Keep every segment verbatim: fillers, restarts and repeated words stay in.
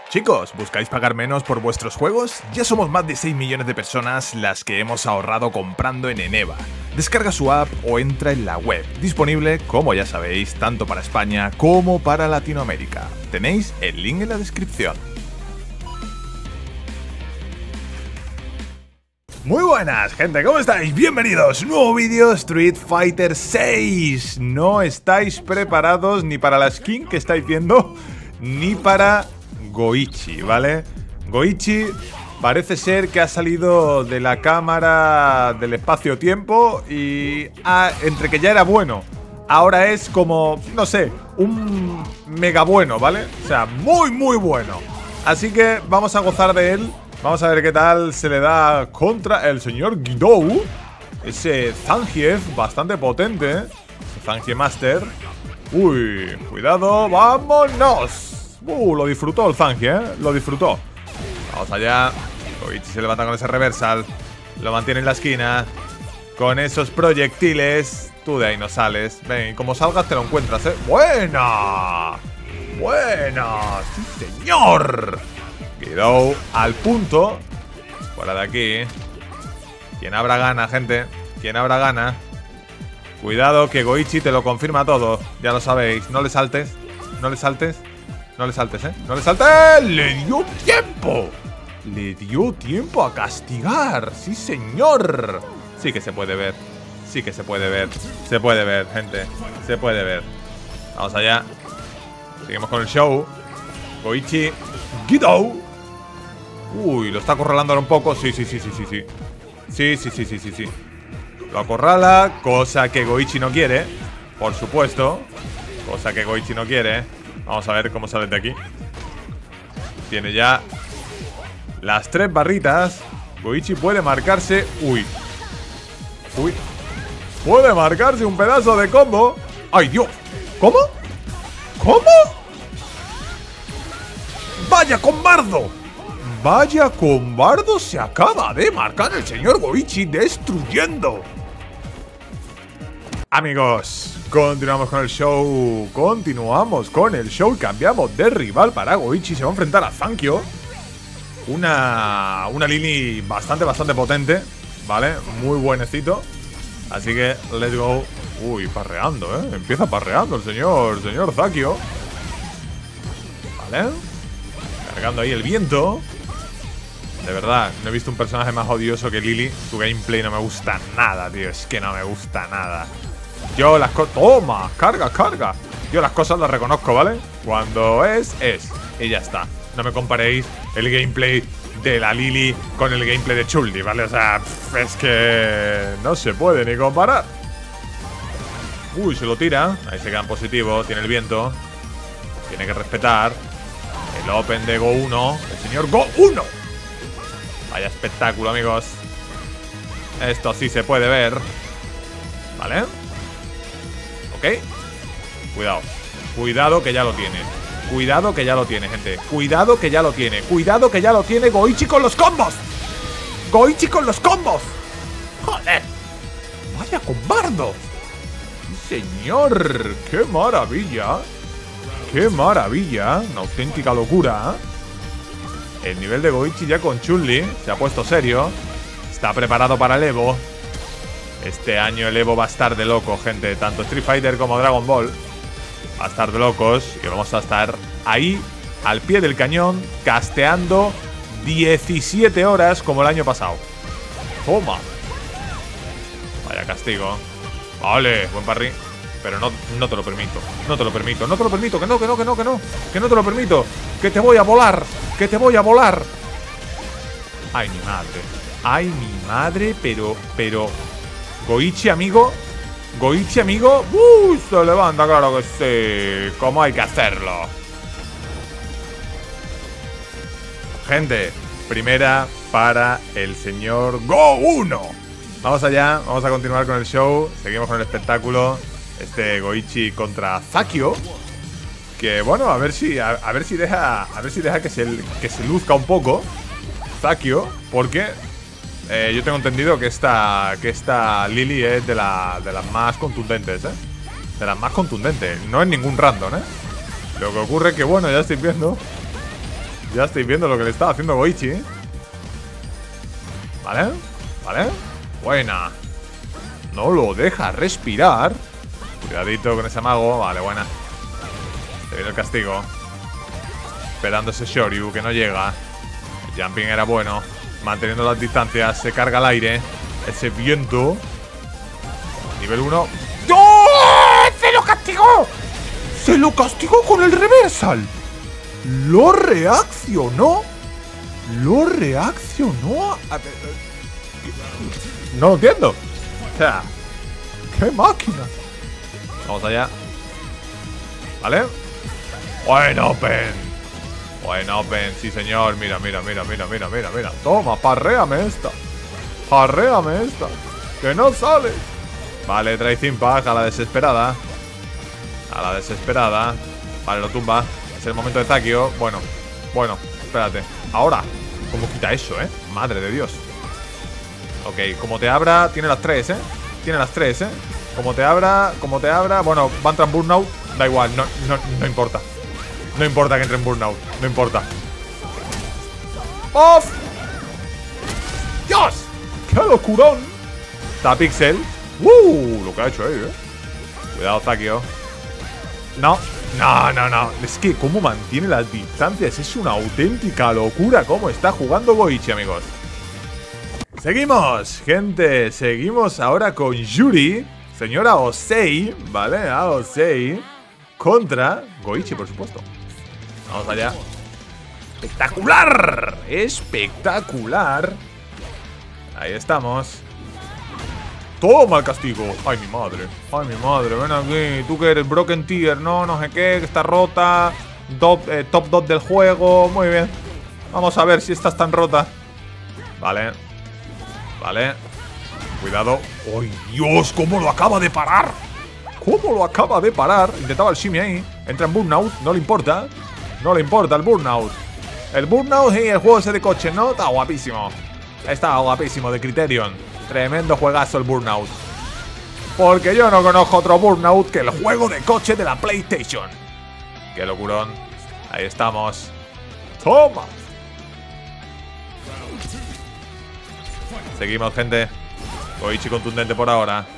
Chicos, ¿buscáis pagar menos por vuestros juegos? Ya somos más de seis millones de personas las que hemos ahorrado comprando en Eneba. Descarga su app o entra en la web, disponible, como ya sabéis, tanto para España como para Latinoamérica. Tenéis el link en la descripción. Muy buenas, gente, ¿cómo estáis? Bienvenidos, nuevo vídeo Street Fighter seis. No estáis preparados ni para la skin que estáis viendo, ni para Goichi, ¿vale? Goichi parece ser que ha salido de la cámara del espacio-tiempo y ah, entre que ya era bueno, ahora es como, no sé, un mega bueno, ¿vale? O sea, muy muy bueno. Así que vamos a gozar de él. Vamos a ver qué tal se le da contra el señor Guidou. Ese Zangief bastante potente, ¿eh? Zangief Master. Uy, cuidado, vámonos. Uh, lo disfrutó el Zangief, ¿eh? Lo disfrutó. Vamos allá. Goichi se levanta con ese reversal. Lo mantiene en la esquina. Con esos proyectiles. Tú de ahí no sales. Ven, como salgas te lo encuentras, ¿eh? ¡Buena! ¡Buena! ¡Sí, señor! Guidou al punto. Fuera de aquí. Quien abra gana, gente. Quien abra gana. Cuidado que Goichi te lo confirma todo. Ya lo sabéis. No le saltes. No le saltes. No le saltes, ¿eh? No le saltes. ¡Le dio tiempo! Le dio tiempo a castigar. ¡Sí, señor! Sí que se puede ver. Sí que se puede ver. Se puede ver, gente. Se puede ver. Vamos allá. Seguimos con el show. Goichi. Guidou. Uy, lo está acorralando ahora un poco. Sí, sí, sí, sí, sí, sí. Sí, sí, sí, sí, sí, sí. Lo acorrala, cosa que Goichi no quiere. Por supuesto. Cosa que Goichi no quiere. Vamos a ver cómo sale de aquí. Tiene ya las tres barritas. Goichi puede marcarse. Uy. Uy. Puede marcarse un pedazo de combo. ¡Ay, Dios! ¿Cómo? ¿Cómo? ¡Vaya con bardo! Vaya con bardo se acaba de marcar el señor Goichi, destruyendo. Amigos, continuamos con el show. Continuamos con el show. Cambiamos de rival para Goichi. Se va a enfrentar a Zankyo. Una, una Lili bastante, bastante potente. Vale, muy buenecito. Así que, let's go. Uy, parreando, ¿eh? Empieza parreando el señor, señor Zankyo. Vale. Cargando ahí el viento. De verdad, no he visto un personaje más odioso que Lili. Su gameplay no me gusta nada, tío. Es que no me gusta nada. Yo las cosas... ¡Toma! ¡Carga, carga! Yo las cosas las reconozco, ¿vale? Cuando es, es. Y ya está. No me comparéis el gameplay de la Lili con el gameplay de Chun-Li, ¿vale? O sea, es que no se puede ni comparar. Uy, se lo tira. Ahí se queda en positivo. Tiene el viento. Tiene que respetar. El Open de Go uno. El señor Go uno. Vaya espectáculo, amigos. Esto sí se puede ver. Vale. Ok. Cuidado. Cuidado que ya lo tiene. Cuidado que ya lo tiene, gente. Cuidado que ya lo tiene. Cuidado que ya lo tiene Goichi con los combos. Goichi con los combos. Joder. Vaya con bardo. Sí, señor. Qué maravilla. ¡Qué maravilla! Una auténtica locura. El nivel de Goichi ya con Chun-Li se ha puesto serio. Está preparado para el Evo. Este año el Evo va a estar de loco, gente. Tanto Street Fighter como Dragon Ball va a estar de locos. Y vamos a estar ahí, al pie del cañón, casteando diecisiete horas como el año pasado. Toma. Vaya castigo. Vale, buen parry. Pero no, no te lo permito. No te lo permito. No te lo permito. Que no, que no, que no, que no. Que no te lo permito. Que te voy a volar. Que te voy a volar. Ay, mi madre. Ay, mi madre. Pero, pero... Goichi, amigo. Goichi, amigo. Uy, se levanta, claro que sí. Como hay que hacerlo. Gente, primera para el señor Go uno. Vamos allá. Vamos a continuar con el show. Seguimos con el espectáculo. Este Goichi contra Zankyo. Que bueno, a ver si a, a ver si deja a ver si deja que se que se luzca un poco Zankyo, porque eh, yo tengo entendido que esta que esta Lili es de la de las más contundentes, ¿eh? De las más contundentes, no es ningún random, ¿eh? Lo que ocurre es que bueno, ya estoy viendo Ya estáis viendo lo que le estaba haciendo Goichi. Vale, vale. Buena. No lo deja respirar. Cuidadito con ese mago. Vale, buena. Se viene el castigo. Esperando ese Shoryu que no llega. El jumping era bueno. Manteniendo las distancias. Se carga el aire. Ese viento. Nivel uno. ¡Oh! ¡Se lo castigó! ¡Se lo castigó con el reversal! ¡Lo reaccionó! ¡Lo reaccionó! A... No lo entiendo. O sea, ¡qué máquina! Vamos allá. ¿Vale? Wide open. Wide open, sí señor. Mira, mira, mira, mira, mira, mira, mira. Toma, parréame esta. Parréame esta. Que no sale. Vale, trae Impact a la desesperada. A la desesperada. Vale, lo tumba. Es el momento de Zakio. Bueno, bueno, espérate. Ahora, ¿cómo quita eso, eh? Madre de Dios. Ok, como te abra, tiene las tres, eh. Tiene las tres, eh. Como te abra, como te abra. Bueno, va a entrar en Burnout. Da igual, no, no, no importa. No importa que entre en Burnout. No importa. ¡Off! ¡Dios! ¡Qué locurón! Está Pixel. ¡Uh! Lo que ha hecho ahí, eh. Cuidado, Zakio. No, no, no, no. Es que cómo mantiene las distancias. Es una auténtica locura cómo está jugando Goichi, amigos. Seguimos, gente. Seguimos ahora con Yuri. Señora Osei, ¿vale? A Osei. Contra Goichi, por supuesto. Vamos allá. ¡Espectacular! ¡Espectacular! Ahí estamos. Toma el castigo. Ay, mi madre. Ay, mi madre. Ven aquí. Tú que eres Broken Tier. No, no sé qué. Que está rota. Top, eh, top dos del juego. Muy bien. Vamos a ver si estás tan rota. Vale. Vale. Cuidado. ¡Ay, Dios! ¿Cómo lo acaba de parar? ¿Cómo lo acaba de parar? Intentaba el shimmy ahí. Entra en Burnout. No le importa. No le importa el Burnout. El Burnout y el juego ese de coche, ¿no? Está guapísimo. Está guapísimo de Criterion. Tremendo juegazo el Burnout. Porque yo no conozco otro Burnout que el juego de coche de la PlayStation. Qué locurón. Ahí estamos. ¡Toma! Seguimos, gente. Goichi contundente por ahora.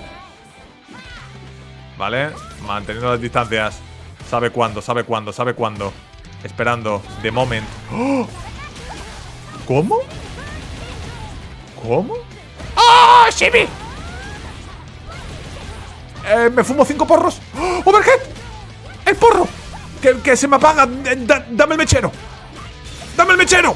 Vale. Manteniendo las distancias. Sabe cuándo, sabe cuándo, sabe cuándo. Esperando. De moment. ¡Oh! ¿Cómo? ¿Cómo? ¡Oh, Shimmy! Eh, me fumo cinco porros. ¡Oh, ¡Overhead! ¡El porro! Que, que se me apaga. Da, dame el mechero. ¡Dame el mechero!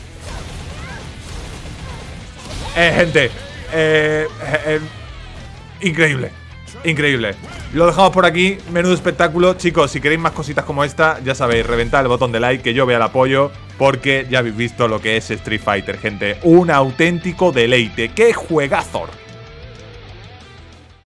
Eh, gente. Eh, eh, eh, increíble. Increíble. Lo dejamos por aquí. Menudo espectáculo. Chicos, si queréis más cositas como esta, ya sabéis, reventad el botón de like, que yo vea el apoyo. Porque ya habéis visto lo que es Street Fighter, gente. Un auténtico deleite. ¡Qué juegazor!